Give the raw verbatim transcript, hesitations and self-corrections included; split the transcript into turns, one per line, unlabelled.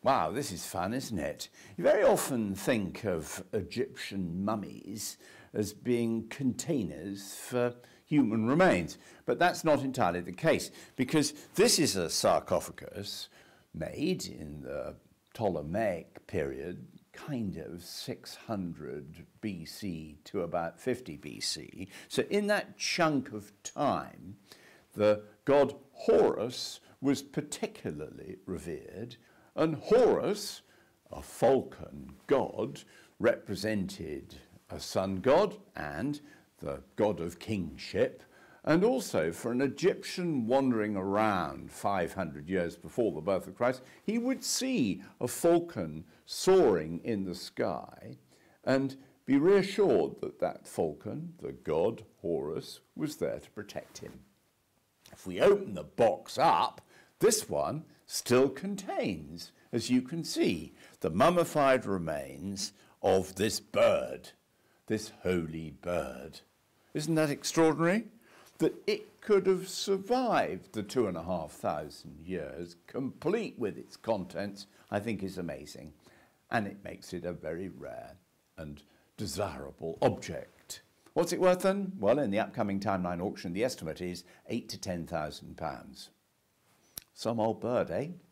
Wow, this is fun, isn't it? You very often think of Egyptian mummies as being containers for human remains, but that's not entirely the case, because this is a sarcophagus made in the Ptolemaic period, kind of six hundred B C to about fifty B C. So in that chunk of time, the god Horus was particularly revered, and Horus, a falcon god, represented a sun god and the god of kingship, and also for an Egyptian wandering around five hundred years before the birth of Christ, he would see a falcon soaring in the sky and be reassured that that falcon, the god Horus, was there to protect him. If we open the box up, this one still contains, as you can see, the mummified remains of this bird, this holy bird. Isn't that extraordinary? That it could have survived the two and a half thousand years, complete with its contents, I think is amazing. And it makes it a very rare and desirable object. What's it worth then? Well, in the upcoming Timeline auction, the estimate is eight to ten thousand pounds. Some old bird, eh?